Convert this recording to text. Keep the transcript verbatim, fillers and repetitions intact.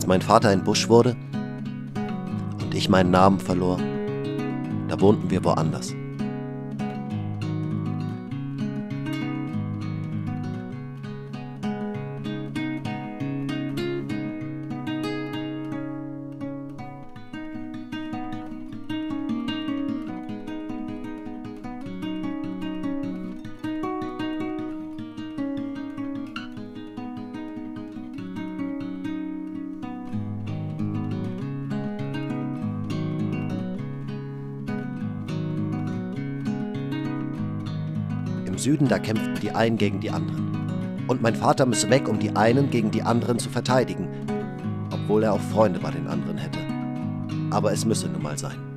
mein Vater ein Busch wurde und ich meinen Namen verlor, da wohnten wir woanders. Im Süden, da kämpften die einen gegen die anderen. Und mein Vater müsse weg, um die einen gegen die anderen zu verteidigen, obwohl er auch Freunde bei den anderen hätte. Aber es müsse nun mal sein.